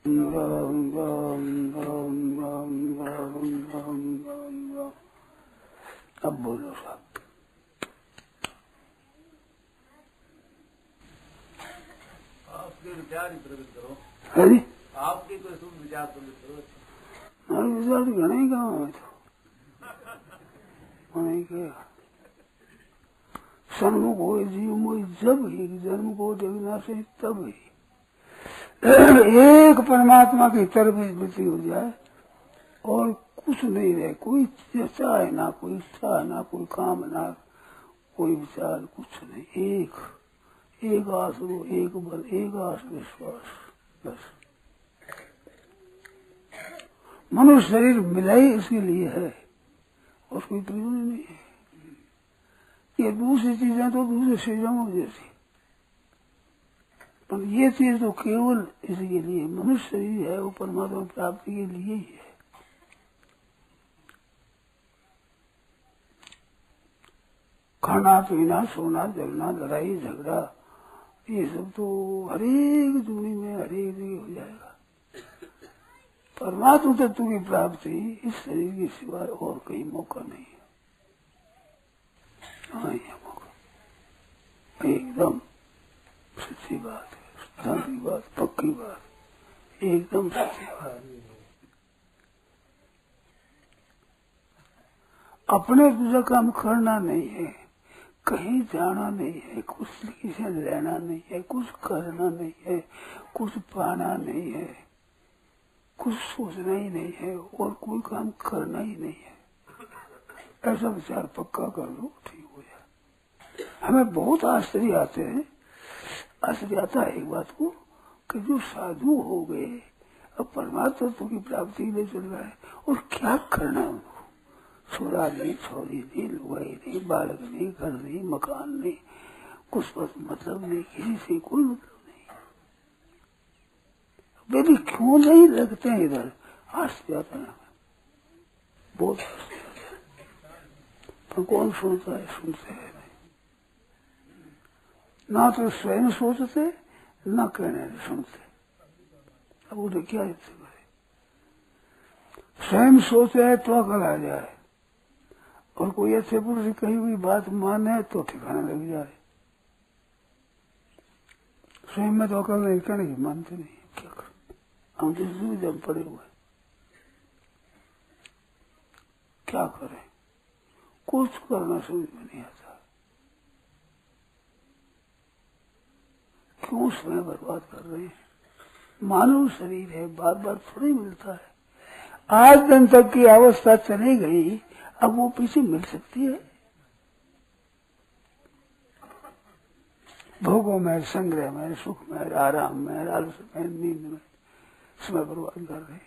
अब बोलो साहब। आपके विचार ही प्रकट करो। अरे आपके कोई शुभ विचार प्रकट करो। हमारे विचार तो घना ही काम है। तो सन्मुख हो जीव मोहि जब ही जन्म को देखना से तब ही एक परमात्मा की तरफ वृत्ति हो जाए और कुछ नहीं रहे, कोई चर्चा है ना, कोई इच्छा ना, कोई काम ना, कोई विचार, कुछ नहीं। एक आसरो, एक बल, एक आस विश्वास, बस। मनुष्य शरीर मिला ही इसके लिए है और कोई प्रयोजन नहीं है। ये दूसरी चीजें तो दूसरे चीजों जैसी, पर ये चीज तो केवल इसके लिए मनुष्य शरीर है, वो परमात्मा प्राप्ति के लिए ही है। खाना पीना सोना जलना लड़ाई झगड़ा ये सब तो हरेक दुनिया में हरेक जगह हो जाएगा। परमात्मा तत्व की प्राप्ति इस शरीर के सिवाय और कहीं मौका नहीं है। हाँ, ये मौका एकदम सच्ची बात है, सिद्धांत की बात, पक्की बात, एकदम सच्ची बात। अपने दूसरा काम करना नहीं है, कहीं जाना नहीं है, कुछ किसी से लेना नहीं है, कुछ करना नहीं है, कुछ पाना नहीं है, कुछ सोचना ही नहीं है और कोई काम करना ही नहीं है। ऐसा विचार पक्का कर लो, ठीक हो जाए। हमें बहुत आश्चर्य आते हैं, आश्चर्य आता है एक बात को कि जो साधु हो गए अब परमात्मा तत्व की प्राप्ति के लिए चल रहा है और क्या करना है उनको। छोरा नहीं, छोरी नहीं, लुगाई नहीं, बालक नहीं, घर नहीं, मकान नहीं, कुछ मतलब नहीं, किसी से कोई मतलब नहीं। वे भी क्यों नहीं लगते हैं इधर, आश्चर्य आता है, बहुत आश्चर्य आता है। पर कौन सुनता है, सुनते हैं नहीं। ना तो स्वयं सोचते ना कहने सुनते। अब उन्हें क्या इससे करे, स्वयं सोचे है तो अकल आ जाए और कोई अच्छे पुरुष की कही हुई बात माने तो ठिकाना लग जाए। स्वयं में तो अकल नहीं, कहने की मानते नहीं, क्या करें हम तो दुविधा में पड़े हुए, क्या करें, कुछ करना समझ में नहीं आता। क्यों समय बर्बाद कर रहे हैं। मानव शरीर है, बार बार थोड़ी मिलता है। आज दिन तक की अवस्था चली गई, अब वो पीछे मिल सकती है। भोगों में, संग्रह में, सुख में, आराम में, लालच में, नींद में समय बर्बाद कर रहे हैं।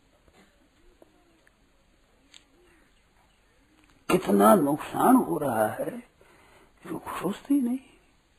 कितना नुकसान हो रहा है जो सोचते ही नहीं।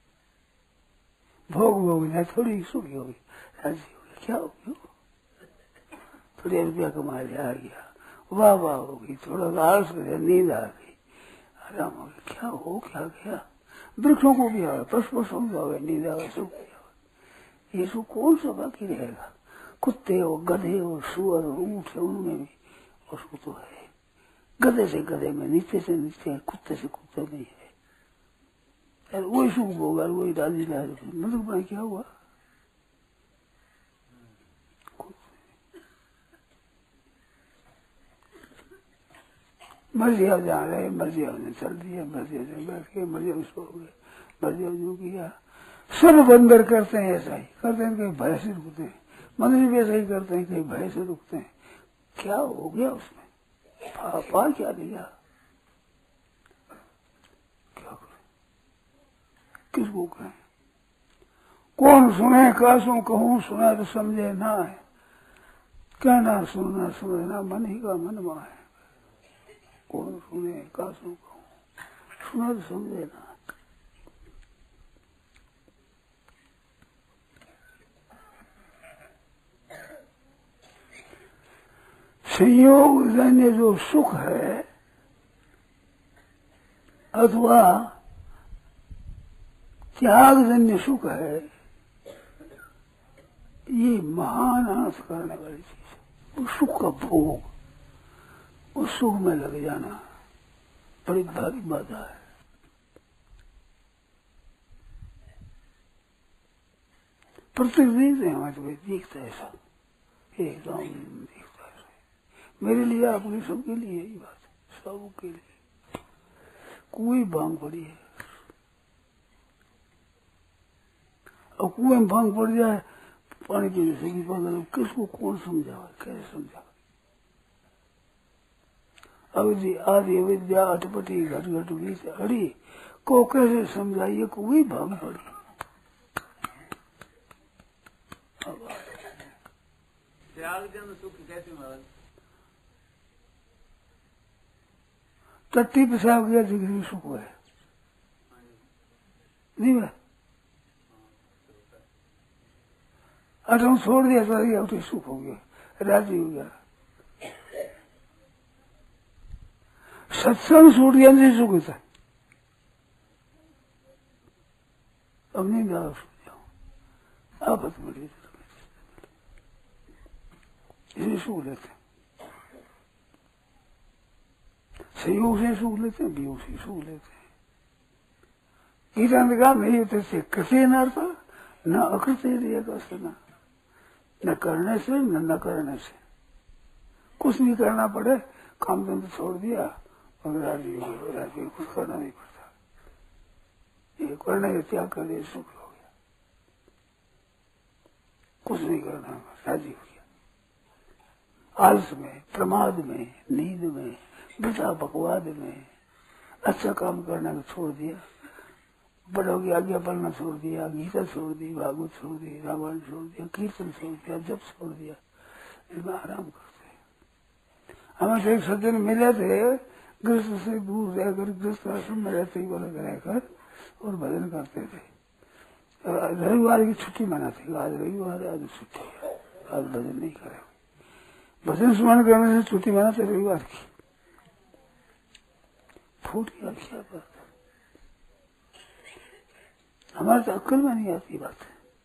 भोग भोगना थोड़ी सुखी होगी, राजी होगी, क्या होगी, थोड़ी रुपया कमा लिया, आ गया, वाह वाह होगी, थोड़ा आलस कर, नींद आ गई, आराम हो गया, क्या हो क्या गया। वृक्षों को भी आवे, पशु पशुओं को आवे, नींद आवे, सुख भी आवे। ये सब कौन सा बाकी रहेगा। कुत्ते हो, गधे हो, सुअर हो, ऊँट है, उनमें भी और सुख तो है। गधे से गधे में, नीचे से नीचे है, कुत्ते से कुत्ते नहीं है। वही सुख होगा, वही राजी लाल, मतलब बना क्या हुआ। मर्जिया जा रहे, मर्जिया ने चल दिया, मर्जिया से बैठ के, मर्जिया में सो गए, मर्जिया जो किया सब बंदर करते हैं। ऐसा ही करते हैं, कहीं भय से रुकते हैं। मनुष्य भी ऐसा ही करते हैं, कहीं भय से रुकते हैं। क्या हो गया उसमें, पा क्या दिया, क्या करें, किसको कहें, कौन सुने, कासों कहूँ, सुना तो समझे ना है, कहना सुनना समझना मन ही का मन मां है। कौन सुने, कासों कहूँ, सुना तो समझे ना। संयोग जन्य जो सुख है अथवा त्याग जन्य सुख है, ये महान अनर्थ करने वाली चीज है। उस सुख का भोग, उस सुख में लग जाना बड़ी भारी बाधा है। प्रत्येक देखते हैं हमारे को दिखता है ऐसा, एकदम दिखता है। मेरे लिए, आपके सबके लिए यही बात है, सबके लिए। कुएं भांग पड़ी है, और कुएं में भांग पड़ जाए पानी पीने से भी पागल, किसको कौन समझावा, कैसे समझावा। अविधि आदि अविद्या अटपटी घट घट बीच अड़ी को कैसे समझाइए, कुएं भांग पड़ी। त्याग जन सुख कैसे महाराज? टट्टी पेशाब गया जिगरी सुख है, नहीं है। अटम छोड़ दिया तो उठे सुख हो गया, राजी हो गया। सत्संग छूट गया नहीं सुख होता। अब नहीं जाओ, सुख जाओ, आपत मिली इसलिए सुख लेते, सहयोग से सुख लेते हैं, वियोग से सुख लेते हैं। गीता ने कहा नहीं होते से कृत्य नर्थ न अकृत्य दिया कसना, न करने से न करने से। कुछ नहीं करना पड़े, काम धंधा छोड़ दिया और राजी हो गए, राजी कुछ करना नहीं पड़ता, ये करने का त्याग कर दिया, सुख हो गया। कुछ नहीं करना, राजी हो गया। आलस में, प्रमाद में, नींद में, वृथा बकवाद में अच्छा काम करना को छोड़ दिया, बड़ों की आज्ञा पालना छोड़ दिया, गीता छोड़ दी, भागवत छोड़ दी, रामायण छोड़ दिया, कीर्तन छोड़ दिया, जप छोड़ दिया, इसमें आराम करते। हमें से एक सज्जन मिले थे, गृहस्थ से दूर रहकर गृहस्थ आश्रम में रहते ही अलग रहकर और भजन करते थे। रविवार की छुट्टी मनाते, आज रविवार है, आज छुट्टी है, आज भजन नहीं करें। भजन स्मरण करने से छुट्टी मनाते रविवार की, फूट गया क्या बात। हमारे तो अक्ल में नहीं आती बात।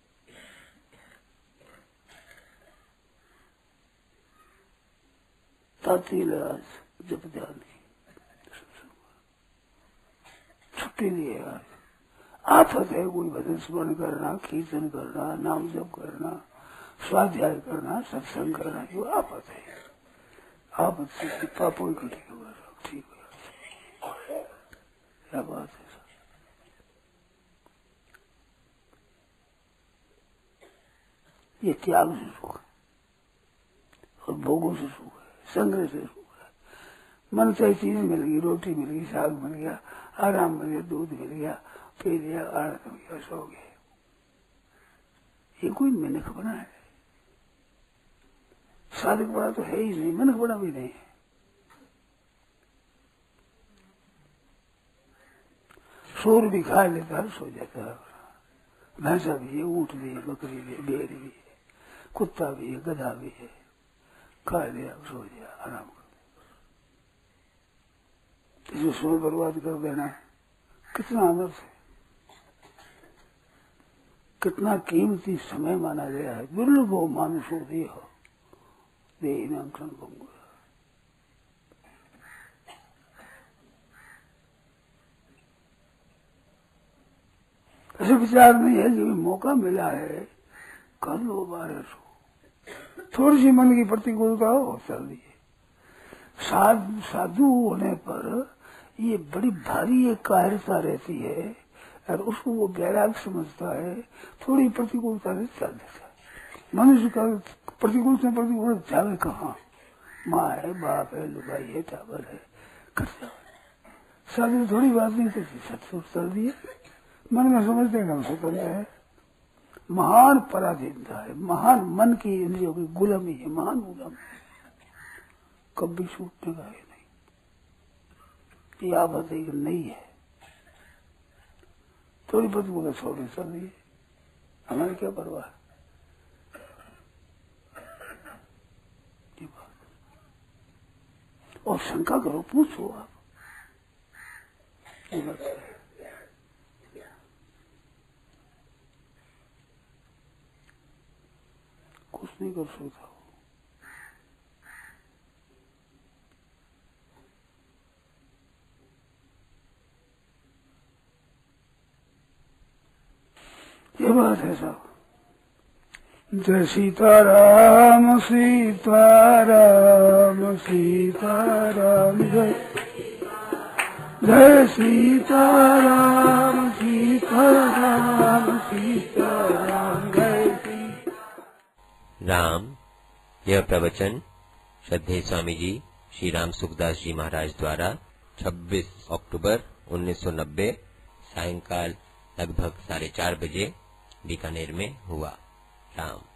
तातील आज जब ध्यान की छुट्टी नहीं है आज। आफत है कोई भजन स्मरण करना, कीर्तन करना, नाम जप करना, स्वाध्याय करना, सत्संग करना, जो आफत है। आफत से पापों की ठीक होगा, सब ठीक होगा। क्या बात है। ये त्याग से सुख है और भोगों से सुख है, संग्रह से सुख है। मन चाहे चीज मिल गई, रोटी मिल गई, साग मिल गया, आराम मिल गया, दूध मिल गया, पी लिया, आनंद हो गया, सो गए। ये कोई मिनख बना है? साधक बड़ा तो है ही नहीं, मिनख बड़ा भी नहीं है। शोर भी खा लेता है, सो जाता है। भैंसा भी है, ऊँट भी है, बकरी भी है, भेड़ भी है, कुत्ता भी है, गधा भी है, खा लिया, सो गया, आराम कर। इसमें शोर बर्बाद कर देना कितना अनर्थ है, कितना कीमती समय माना गया है। दुर्लभो मानुषो देह देहिनाम संभंग। ऐसे विचार नहीं है, जो भी मौका मिला है कर लो, बारह सो थोड़ी सी मन की प्रतिकूलता हो चल दिए। साधु होने पर ये बड़ी भारी एक कायरता रहती है और उसको वो वैराग समझता है, थोड़ी प्रतिकूलता से चल देता है। मनुष्य का प्रतिकूल से प्रतिकूल जावे कहाँ, माँ है, बाप है, लुगाई है, टावर है, खर्चा। साधु थोड़ी बात नहीं करती, सच चल दिए, मन में समझते हम स्वतंत्र है। महान पराधीनता है, महान मन की इंद्रियों की गुलामी है, महान गुलामी, कभी छूटने का है नहीं। ये आफत एक नहीं है, थोड़ी बहुत बोला छोड़े चल दिए, हमारी क्या परवाह है। और शंका करो, पूछो आप। नहीं कर सकता। ये बात है साहब। जय सीताराम सीताराम सीताराम जय जय सीताराम सीताराम सीताराम जय राम। यह प्रवचन श्रद्धेय स्वामी जी श्री राम सुखदास जी महाराज द्वारा 26 अक्टूबर 1990 सायंकाल लगभग 4:30 बजे बीकानेर में हुआ। राम।